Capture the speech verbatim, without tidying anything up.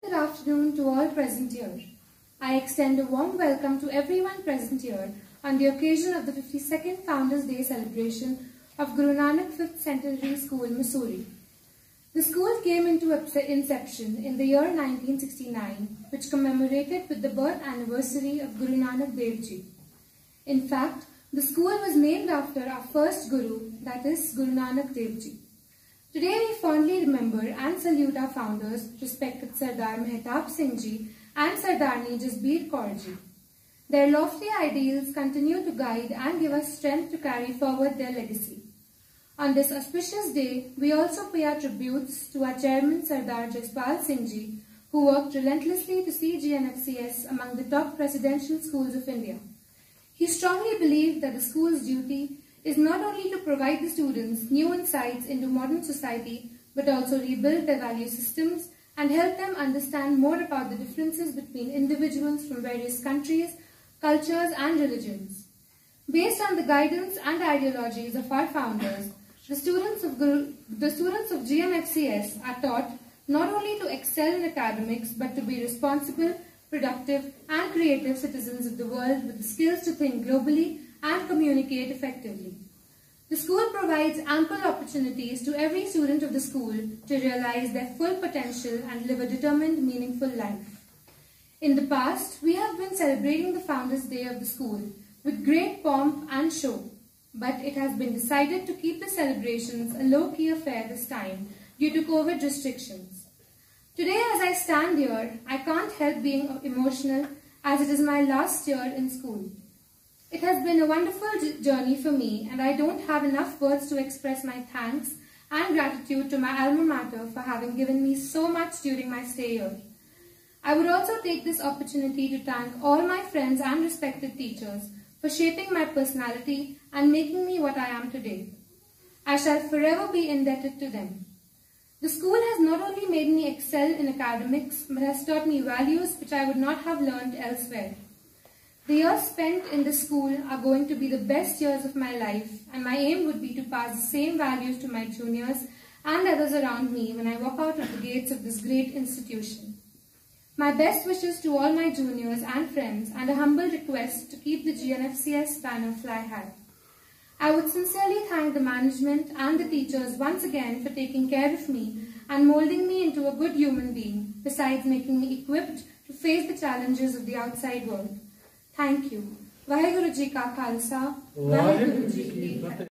Good afternoon to all present here. I extend a warm welcome to everyone present here on the occasion of the fifty-second Founders Day celebration of Guru Nanak fifth Centenary School, Mussoorie. The school came into inception in the year nineteen sixty-nine, which commemorated with the birth anniversary of Guru Nanak Dev Ji. In fact, the school was named after our first Guru, that is Guru Nanak Dev Ji. Today we fondly remember and salute our founders, respected Sardar Mehtab Singh Ji and Sardarni Jasbir Kaur Ji. Their lofty ideals continue to guide and give us strength to carry forward their legacy. On this auspicious day, we also pay our tributes to our chairman Sardar Jaspal Singh Ji, who worked relentlessly to see G N F C S among the top presidential schools of India. He strongly believed that the school's duty is not only to provide the students new insights into modern society, but also rebuild their value systems and help them understand more about the differences between individuals from various countries, cultures and religions. Based on the guidance and ideologies of our founders, the students of, Guru, the students of G N F C S are taught not only to excel in academics, but to be responsible, productive and creative citizens of the world with the skills to think globally and communicate effectively. The school provides ample opportunities to every student of the school to realize their full potential and live a determined, meaningful life. In the past, we have been celebrating the Founders' Day of the school with great pomp and show, but it has been decided to keep the celebrations a low-key affair this time due to COVID restrictions. Today, as I stand here, I can't help being emotional as it is my last year in school. It has been a wonderful journey for me, and I don't have enough words to express my thanks and gratitude to my alma mater for having given me so much during my stay here. I would also take this opportunity to thank all my friends and respected teachers for shaping my personality and making me what I am today. I shall forever be indebted to them. The school has not only made me excel in academics, but has taught me values which I would not have learned elsewhere. The years spent in the school are going to be the best years of my life, and my aim would be to pass the same values to my juniors and others around me when I walk out of the gates of this great institution. My best wishes to all my juniors and friends, and a humble request to keep the G N F C S banner fly high. I would sincerely thank the management and the teachers once again for taking care of me and molding me into a good human being, besides making me equipped to face the challenges of the outside world. Thank you. Vaheguru Ji Ka Khalsa, Vaheguru Ji Ki Fateh.